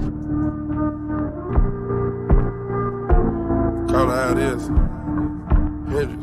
Call it how it is. Hendrix.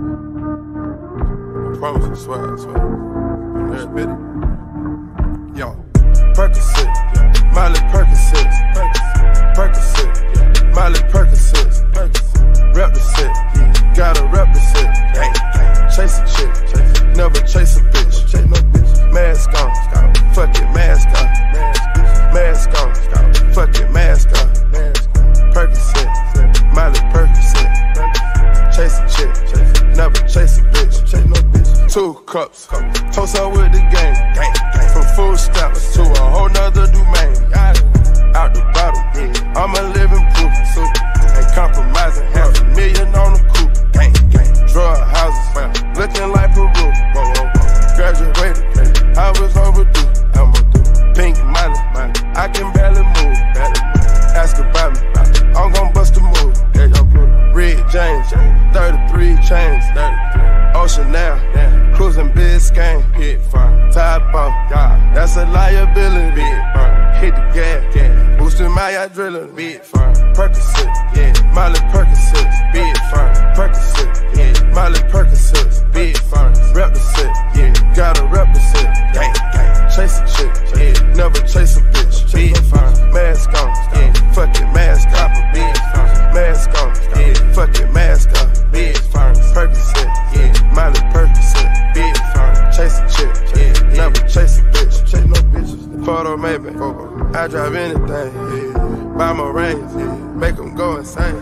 I promise, I swear, I swear. I'm there, bitty. Yo, Percocet, Miley Percocet, Percocet, Miley Percocet, rep the set, gotta rep the set. Chase a chick, never chase a bitch. Mask on, fuck it, mask on. Mask on, fuck it, mask on. Percocet, Miley Percocet. Chase a chick, never chase a bitch. 2 cups, toast up with the gang. From food stamps to a whole nother domain. Out the bottle, I'm a living proof. Ain't compromising, $500,000 on the coupe. Drug houses, looking like Peru. Graduated, I was overdue. Pink money, I can barely move. Ask about me, I'm gon' bust a move. Red James, 33 chains. Ocean now, cruising Biscayne. Top off, that's a liability. Hit the gas, boosting my adrenaline. Percocet, Miley Percocet, Percocet, Miley Percocet, rep the set, gotta rep the set. Chase a chick, never chase a bitch. Mask on, fuck it, mask on. Mask on, fuck it, mask on. Percocet, Miley Percocet, chase a chick, never chase a bitch. Chase no bitches. Photo maybe, I drive anything. Buy my rings, make them go insane.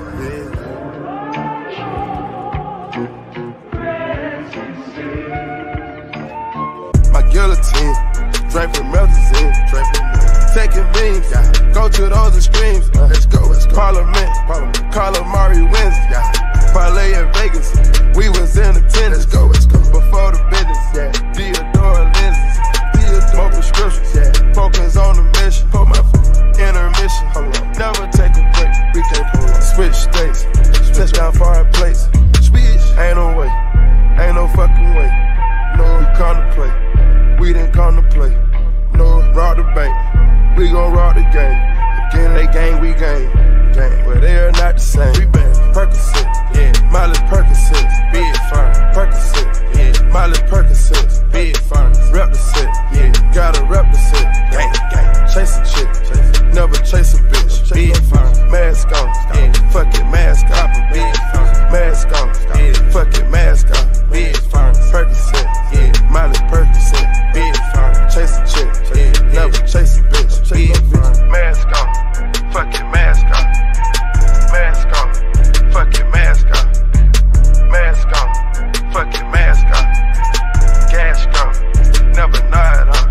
My guillotine, drink from Melazine, taking beams, go to those extremes. Let's go. Parliament, Calamari wins. Parlay in Vegas, we was in attendance. Let's go. Before the business, Theodore lenses, more prescriptions, focus on the mission. Put my intermission, never take a break. We can't pull up. Switch states, touchdown foreign place. Ain't no way, ain't no fucking way. No, we come to play, we didn't come to play. No, rob the bank, we gon' rob the game. Again, they gang, we gang. But they are not the same. We been Percocet, Miley Percocet, Percocet, Miley Percocet, rep the set, gotta rep the set. Chase a chick, never chase a bitch. Mask on, fuck it, mask on. Mask on, fuck it, mask on. Percocet, Miley Percocet, chase a chick, never chase a bitch. Mask on, fuck it, mask on. Mask on, fuck it, mask on. Mask on, fuck it, mask on. Gas gone, never nod on.